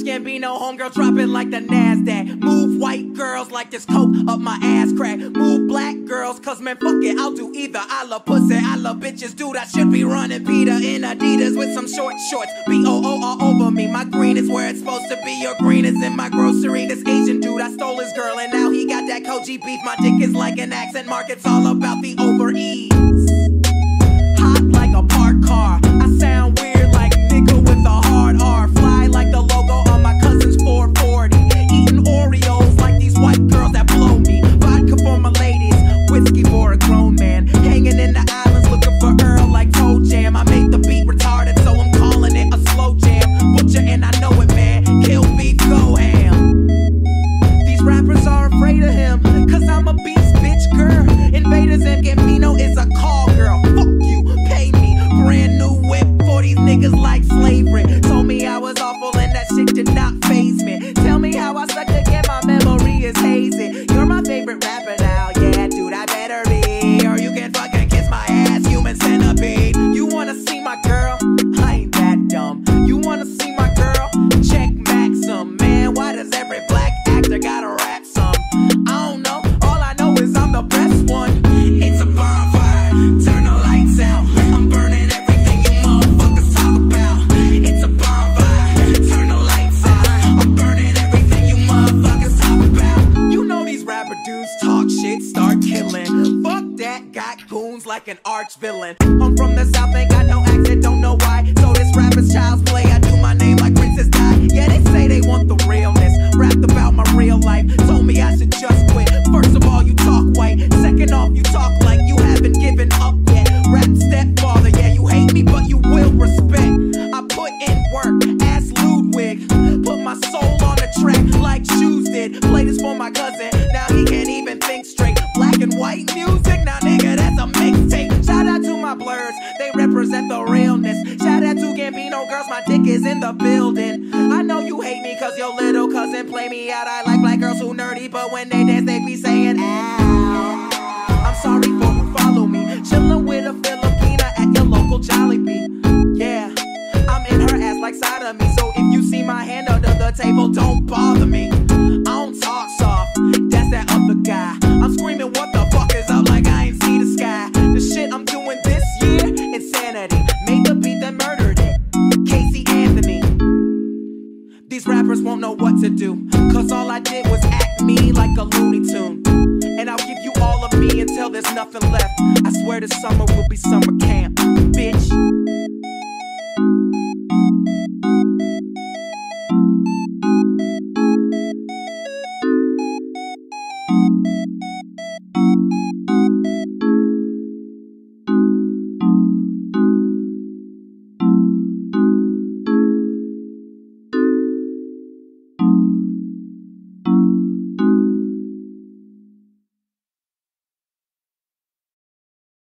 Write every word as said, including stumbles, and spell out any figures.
Gambino, homegirl, drop it like the NASDAQ. Move white girls like this coke up my ass crack. Move black girls, cause man, fuck it, I'll do either. I love pussy, I love bitches, dude, I should be running Peter in Adidas with some short shorts. B O O all over me, my green is where it's supposed to be. Your green is in my grocery. This Asian dude, I stole his girl, and now he got that Koji beef. My dick is like an accent mark, it's all about the over ease. Hot like a parked car, I sound weird like nigga with a hard R. Fly like the logo on my cousin's four forty. Eating Oreos like these white girls that blow me. Vodka for my ladies, whiskey for a grown man. Hanging in the islands looking for Earl like Toe Jam. I make the beat retarded, so I'm calling it a slow jam. Butcher and I know it, man. Kill beef, go ham. These rappers are afraid of him, cause I'm a beast, bitch, girl. Invaders and Gambino is a call girl. Fuck you, pay me. Brand new whip for these niggas like slavery. Told me I was awful and that shit did not faze me. Tell me how I suck again, my memory is hazy. You're my favorite rapper now, yeah, dude, I better be. Or you can fucking kiss my ass, human centipede. You wanna see my girl? I ain't that dumb. You wanna see my girl? Check Maxim. Man, why does every black actor gotta rap some? I don't know, all I know is I'm the best one. It's a bonfire, turn the lights out. I'm burning everything you motherfuckers talk about. It's a bonfire, turn the lights out. I'm burning everything you motherfuckers talk about. You know these rapper dudes talk shit, start killing. Fuck that, got goons like an arch villain. I'm from the south, ain't got no accent, don't know why. So this rapper's child's play, I do my name like Princess Di. Yeah, they say they want the realness, rapped about my real life. Told me I should just quit. First of all, you talk white. Second off, you talk like you haven't given up yet. Rap stepfather, yeah, you hate me, but you will respect. I put in work, ask Ludwig. Put my soul on the track like Shoes did. Play this for my cousin, now he can't even think straight. Black and white music, now nigga, that's a mixtape. Shout out to my blurs, they represent the realness. Shout out to Gambino girls, my dick is in the building. I know you hate me cause your little cousin play me out. I like black girls who nerdy, but when they dance they be saying ow. I'm sorry for who follow me, chillin' with a Filipina at your local Jollibee. Yeah, I'm in her ass like side of me, so if you see my hand under the table, don't bother me. I don't talk soft, that's that other guy. I'm screaming what the fuck is up like I ain't see the sky. The shit I'm doing this year, insanity. Made the beat that murdered it, Casey Anthony. These rappers won't know what to do, cause all I did was act me like a Looney Tune. And I'll give you all of me until there's nothing left. I swear this summer will be summer camp.